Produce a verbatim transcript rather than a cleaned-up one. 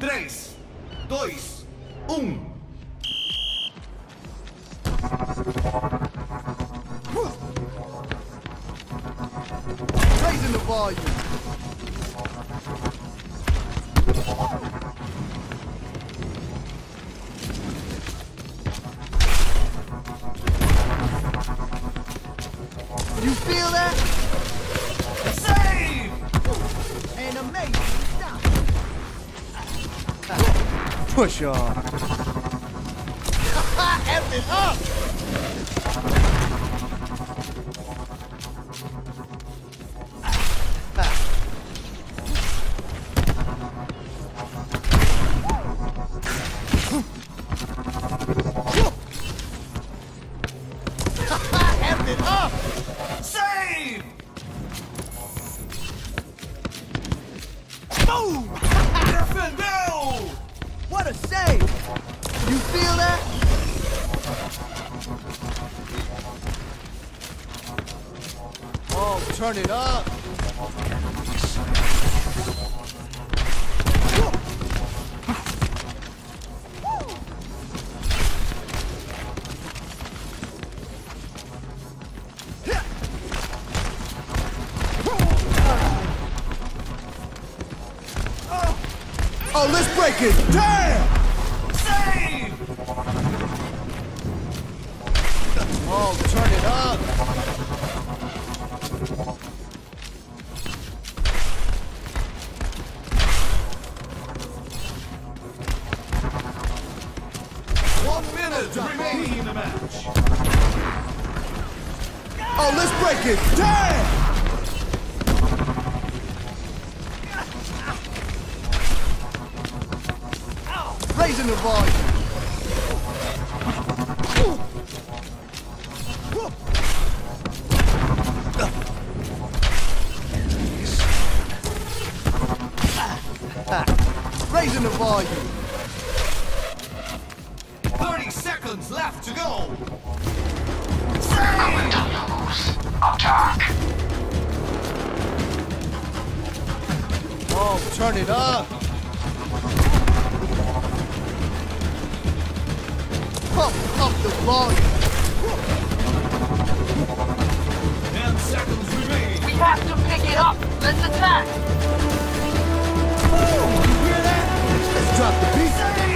Tres, dois, um. Raising the volume. You feel that? Save! An amazing stop. Push on. F it up! F it up! Save! Boom! Defendeu! What a save! You feel that? Oh, turn it up! Oh, let's break it! Damn! Save! Oh, turn it up! One minute remaining in the match. Oh, let's break it! Damn! Raising the volume. Raising the volume. Thirty seconds left to go. Going to lose. Attack. Oh, turn it up. Pump up the volume. Ten seconds remaining. We have to pick it up. Let's attack. You hear that? Let's drop the beat.